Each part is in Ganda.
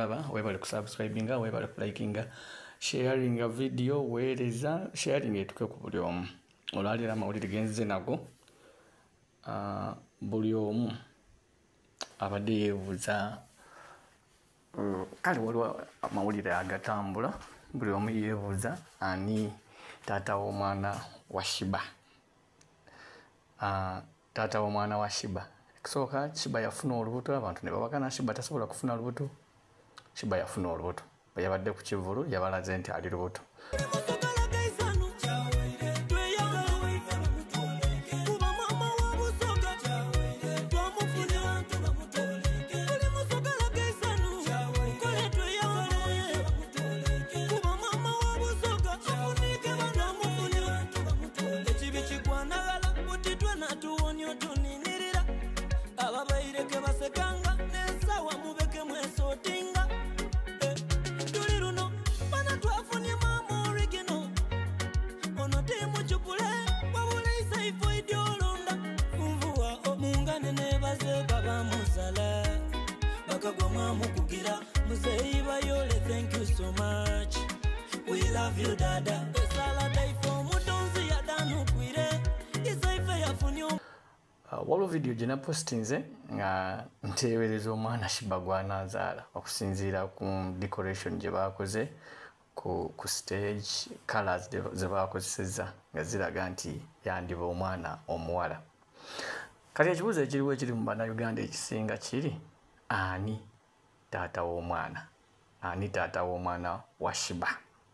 kulaba, webale kusubscribinga, webale kulikinga, sharinga video, weereza sharing etuke ku buli omu. Olwaleero amawulire genzize nago buli omu abadde yeebuuza kale waliwo amawulire agatambula buli omu yeebuuza ani taata w'omwana wa Shiba. Taata w'omwana wa Shiba ekisooka Shiba yafuna olubuto abantu ne babagana Shiba tasobola kufuna lubuto. Shiba yafuna olubuto bwe yabadde ku kivulu yabalaze nti ali lubuto. Thank you so much. We love you, Dada. Waliwo video gye napostinze nga nteebereza omwana Shiba gw'anaazaala okusinziira ku decoration gye baakoze ku stage, colors ze baakozesezza nga ziraga nti yandiba omwana omuwala. Kati ekibuuzo ekiriwo ekiri mu bannayuganda ekisinga kiri ani taata w'omwana? Ani taata w'omwana wa Shiba?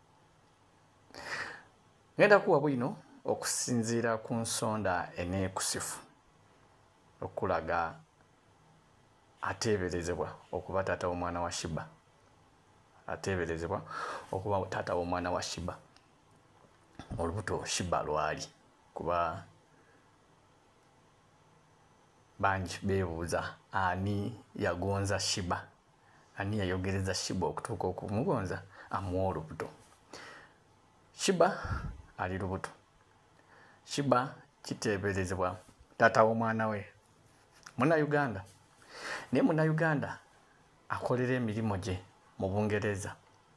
Ngenda kuwa bwino okusinziira ku nsonda eneekusifu okulaga ateeberezebwa okuba taata w'omwana wa Shiba. Ateeberezebwa okuba taata w'omwana wa Shiba. Olubuto Shiba lwali kuba bangi beebuuza ani yagonza Shiba, ani yayogereza Shiba okutuuka okumugonza amuwa olubuto. Shiba ali lubuto. Shiba kiteeberezebwa taata w'omwana we Munnayuganda. Naye Munnayuganda akolera emirimu gye mu Bungereza,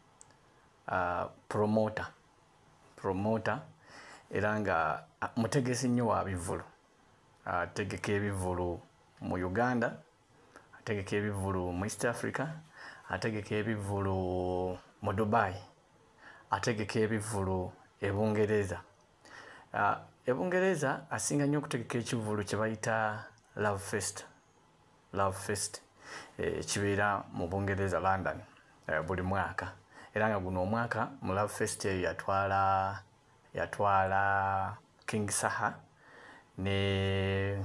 promoter era nga mutegesi nnyo wa bivvulu. Ategeka ebivvulu mu Uganda, ategeka ebivvulu mu East Africa, ategeka ebivvulu mu Dubai, ategeka ebivvulu e Bungereza. E Bungereza asinga nnyo okutegeka ekivvulu kye bayita Love Fest. Kibeera mu Bungereza London buli mwaka. Era nga guno omwaka mu Love Fest eyo yatwala King Saha ne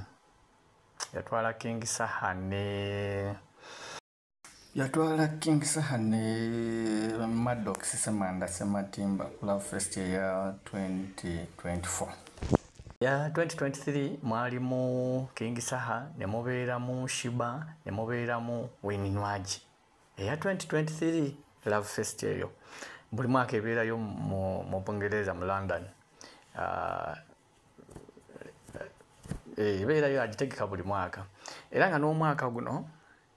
Maddox Semanda Sematimba Love Fest ya 2024. Ya 2023 mwalimu King Saha ne mubeeramu Shiba ne mubeeramu Winnie. Eya 2023 Love Fest eyo buli mwaka ebeerayo mu Bungereza mu London. Ebeerayo agitegeka buli mwaka. Era nga n'omwaka guno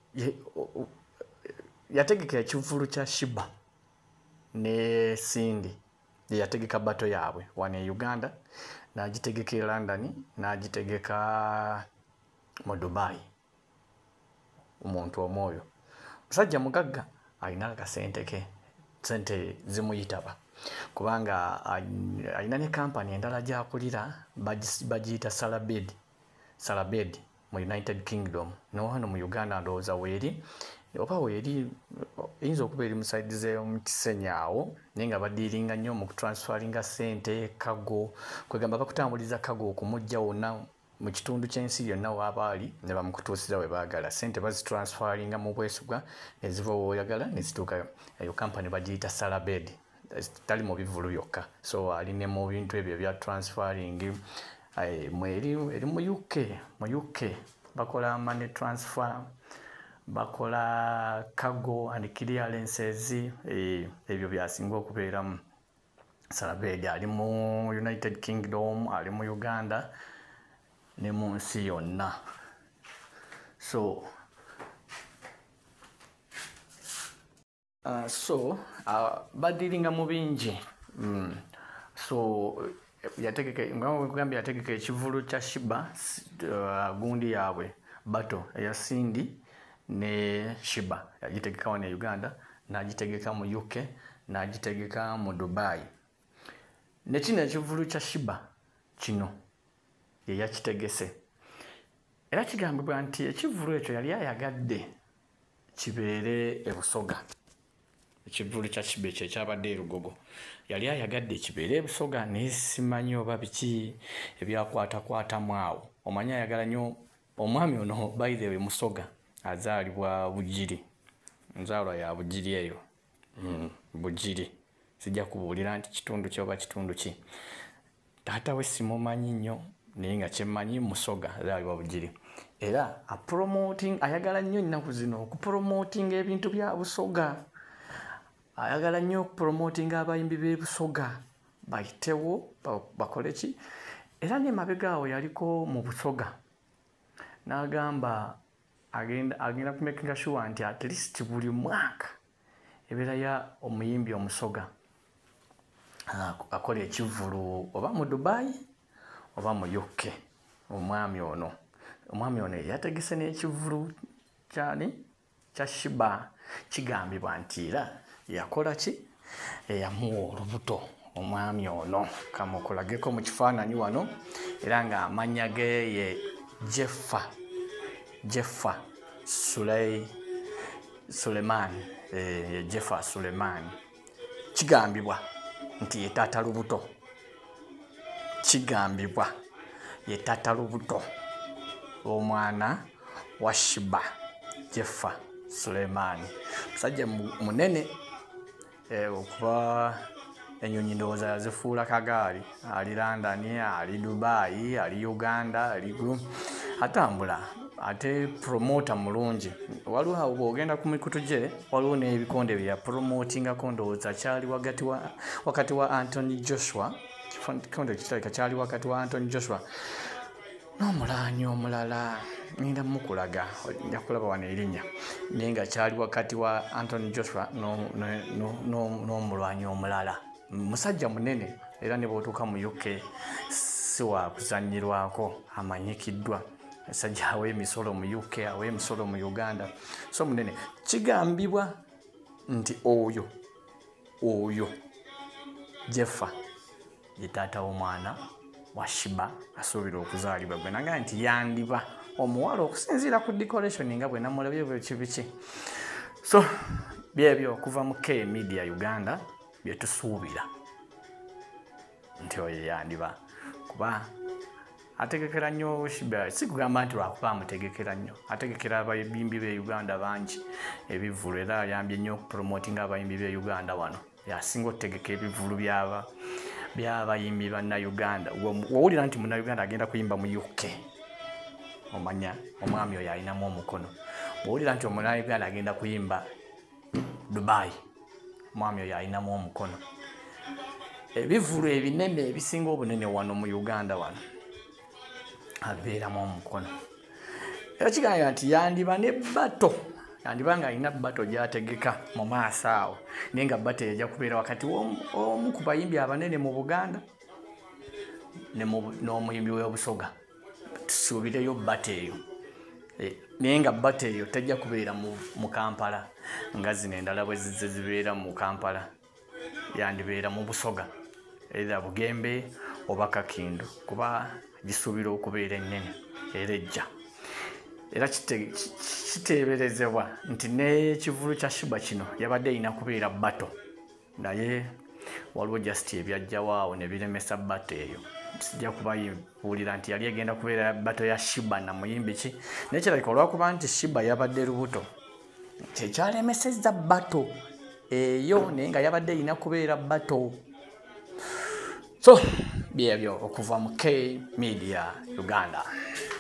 yategeka ekivvulu kya Shiba ne Cindy yategeka bato yaabwe wano e Uganda, n'agitegeka e London, n'agitegeka mu Dubai. Omuntu omwoyo musajja mugagga alina akasente ke, sente zimuyitaba kubanga alina ne kampani endala gy'akulira bagiyita Salabed mu United Kingdom. No hano mu Uganda ndowooza weeri oba weeri eyinza okuba eri mu side z'omu Kisenyi awo, naye nga badiiringa nnyo mu kutransferinga ssente, kago, kwegamba bakutambuliza kago okumujja wonna mu kitundu ky'ensi yonna waba ali ne bamukutuusira we baagala. Ssente bazitransferinga mu bwesigwa ne ziva w'oyagala ne zituuka. Eyo kampani bagiyita Salabed. Tali mu bivvulu yokka, so ali ne mu bintu ebyo ebya transferring. Eri mu UK bakola money transfer, bakola cargo and clearances. Ebyo byasinga okubeeramu. Salabed ali mu United Kingdom, ali mu Uganda ne mu nsi yonna. So Badiringa mu bingi. So yategeka ekivulu kya Shiba gundi yaabwe bato eya Cindy ne Shiba yagitegeka wano e Uganda, n'agitegeka mu UK, n'agitegeka mu Dubai. Ne kino ekivulu kya Shiba kino ye yakitegese. Era kigambibwa nti ekivulu ekyo yali ayagadde kibeere e Busoga. Ekivulu kya Shiba ekyo ekyabadde e Lugogo yali ayagadde kibeere e Busoga, naye simanyi oba biki ebyakwatakwatamu awo. Omanyi ayagala nnyo omwami ono, by the way, Musoga azaalibwa Bugiri, nzaalwa ya Bugiri eyo. Bugiri sijja kubuulira nti kitundu ki oba kitundu ki. Taata we simumanyi nnyo naye nga kyemmanyi Musoga azaalibwa Bugiri. Era ayagala nnyo ennaku zino okupromotinga ebintu bya Busoga. Ayagala nnyo okupromotinga abayimbi b'e Busoga bayitewo bakole ki. Era ne mabega awo yaliko mu Busoga n'agamba agenda kumakinga sure nti at least buli mwaka ebeera ya omuyimbi Omusoga akola ekivulu oba mu Dubai oba mu UK. Omwami ono yategese n'ekivulu kya Shiba. Kigambibwa nti era yakola ki, eyamuwa olubuto omwami ono. Kamukulageko mu kifaananyi wano, era nga amannya ge ye Jeffa Suleiman. Jeffa Suleiman. Kigambibwa nti ye taata lubuto. Kigambibwa ye taata lubuto omwana wa Shiba, Jeffa Suleiman. Musajja munene okuba ennyonyi ndowooza yazifuula kagaali. Ali London, ali Dubai, ali Uganda, atambula ate promota mulungi. Waliwo awo bw'ogenda ku mikutu gye waliwo n'ebikonde bye yapromotingako, ndowooza kyali wakati wa Anthony Joshua. Kikonde kitalika kyali wakati wa Anthony Joshua n'omulaanyi omulala ngenda mukulaga, nja kulaba wano erinnya, naye nga kyali wakati wa Anthony Joshua n'omulwanyi omulala. Musajja munene, era ne bw'otuuka mu UK si wa kuzannyirwako, amanyikiddwa. Musajja awa emisolo mu UK, awa emisolo mu Uganda, so munene. Kigambibwa nti oyo Jeffa ye taata w'omwana wa Shiba asuubira okuzaalibwa. Gwe naga nti yandiba omuwala okusinziira ku decoration nga bwe namulabye biki. So byebyo okuva mu K Media Uganda bye tusuubira nti oyo yandiba, kuba ategekera nnyo Shiba. Si kugamba nti lwakuba amutegekera nnyo, ategekera abayimbi b'e Uganda bangi ebivulu, era ayambye nnyo okupromotinga abayimbi b'e Uganda wano. Yasinga otegeka ebivulu by'abayimbi Bannayuganda. Wowulira nti Munnayuganda agenda kuyimba mu UK, omanya omwami oyo alinamu omukono. Bwowulira nti Omunnayuganda agenda kuyimba Dubai, omwami oyo alinamu omukono. Ebivulu ebinene ebisinga obunene wano mu Uganda wano abeeramu omukono. Era kigambibwa nti yandiba ne bato, yandiba nga alina bato gy'ategeka mu maaso awo, naye nga bato ejja kubeera wakati omu ku bayimbi abanene mu Buganda n'omuyimbi w'Obusoga. Tusuubireyo bato eyo, naye nga bato eyo tejja kubeera mu Kampala nga zino endala bwe zibeera mu Kampala. Yandibeera mu Busoga, either Bugembe oba Kakindu, kuba gisuubira okubeera ennene era ejja. Era kiteeberezebwa nti n'ekivulu kya Shiba kino yabadde erina kubeera bato, naye waliwo just ebyajjawo awo ne biremesa bato eyo. Sijja kubabuulira nti yali egenda kubeera bato ya Shiba na muyimbi ki, naye kirabika olwakuba nti Shiba yabadde lubuto kyekyalemesezza bato eyo, naye nga yabadde erina kubeera bato. So byebyo okuva mu K Media Uganda.